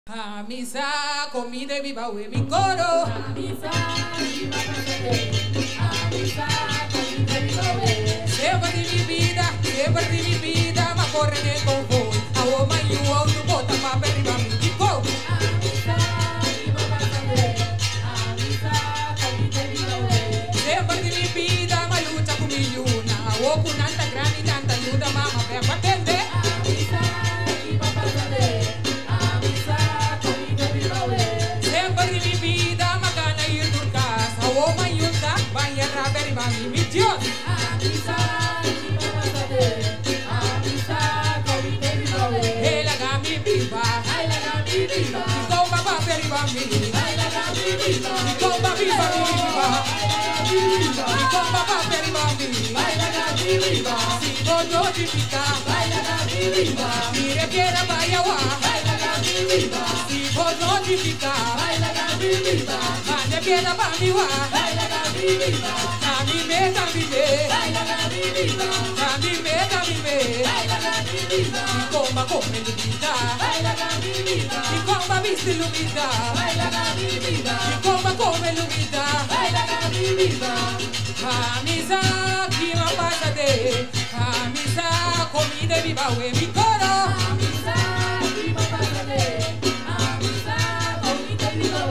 Amisa, comida y viva mi coro. Amisa, viva Amisa, comida y viva Siempre de mi vida, ma corre en el convoy. A woman you out to bota pa arriba mi chico. Amisa, viva Amisa, comida y viva Siempre de mi vida, ma lucha con mi yuna. A woman tanta gran y tanta ayuda, mama, ve a atender. Amisa, viva Amisa, comida y viva Siempre de mi vida, ma gana ir turcas. A woman you da, vaya a arriba mi Dios. Amisa, viva Amisa, comida y viva Ela gami viva, Ay, la gami viva. con papá arriba mi. Ay, la gami viva. Con papá viva, viva. Ay, la gami viva. Con papá arriba mi. Ay, la gami viva. Si no notifica, Ay, la gami viva. mire quiera vaya wa. Ay, la gami viva. Si no notifica, Ay, la gami viva. mande quiera pa mi wa. Ay, la gami viva. Kami me, Ay, la gami viva. kami me. Ay, la gami viva. Comba come lumita, Ay, la gami viva. comba viste lumita, Ay, la gami viva. comba come lumita. Ay, la gami viva. Amisa, kima pasate, amisa, comida y viva we mi coro. Amisa, viva Amisa, comida y viva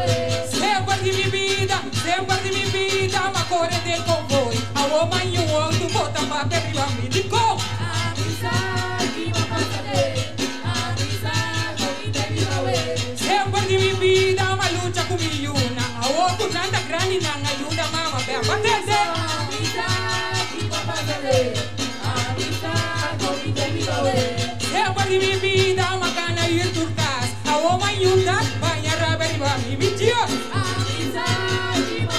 Sempre de mi vida, ma corre del convoy. A woman you want to bota pa arriba mi dico. Amisa, viva Amisa, comida y viva Sempre de mi vida, ma lucha con mi yuna. A woman tanta gran y nang ayuda mama ve a patente. Amisa, viva Amisa, comida y viva Sempre de mi vida, ma gana ir turcas. A woman you da, vaya a arriba mi Dios. Amisa, viva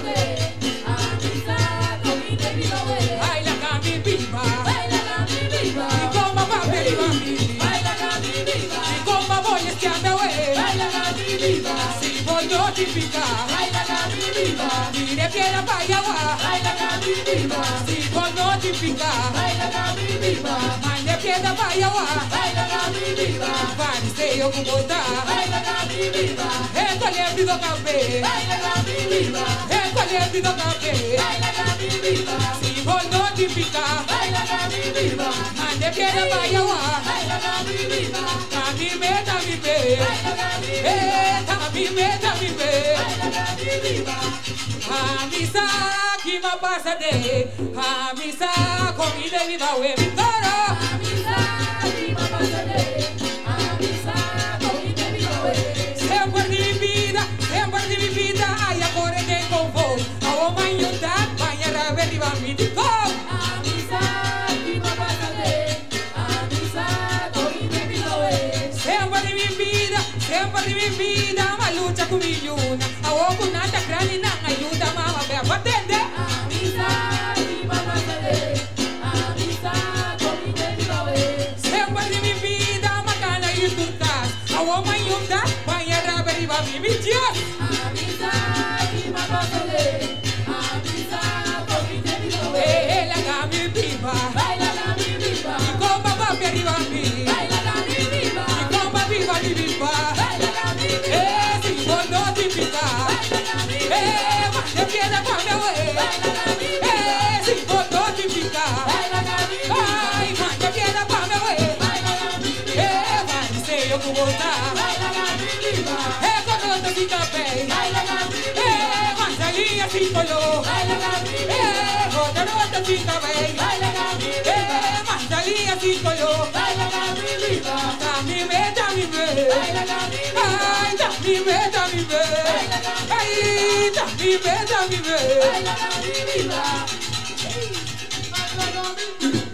Amisa, comida y viva Ay la gami viva, Ay, la gami viva. y como pa arriba mi. Ay, la gami viva. Y como voy a estar away. Ay, la gami viva. Si voy notificar, Ay, la gami viva. mire quiera vaya wa. Ay, la gami viva. Si voy notificar, Ay, la gami viva. mande quiera vaya wa. Ay, la gami viva. Fariseyo kubota, Ay, la gami viva. esto le pido café, Ay, la gami viva. esto le pido café. Ay, la gami viva. Si voy notificar, Ay, la gami viva. mande quiera vaya wa. Ay, la gami viva. Tami me, Ay, la gami viva. tami me. Ay, la gami viva. Amisa, kima pasade, amisa, comida y viva we mi coro. Amisa, viva Amisa, comida y viva Sempre de mi vida, ay a corre de convoy. A woman you that, vaya a arriba mi dico. Amisa, viva Amisa, comida y viva Sempre de mi vida, ma lucha con mi yuna. A woman nata gran y nang ayuda mama ve a patente. Amisa, viva Amisa, comida y viva Sempre de mi vida, ma gana ir turcas. A woman you that, vaya a arriba mi Dios. Amisa, viva Amisa, comida y viva La gami viva, Ay, la gami viva. y con papá arriba mi. Ay, la gami viva. Y con papá viva mi viva. Ay, la gami viva. Si voy notificar, Ay, la gami viva. mande piedra pa me we. Ay, la gami viva. Si voy notificar, Ay, la gami viva. ay, mande piedra pa me we. Ay, la gami viva. Fariseyo kubota, Ay, la gami viva. con otro si café. Ay, la gami viva. Manzanilla si color. Ay, la gami viva. Otro si café. Ay, la gami viva. Manzanilla si color. Ay, la gami viva. Dami me. Ay, la gami viva. Ay, dami me. Ay, la gami Ay, dami me. Ay, la gami viva. Ay, la gami viva.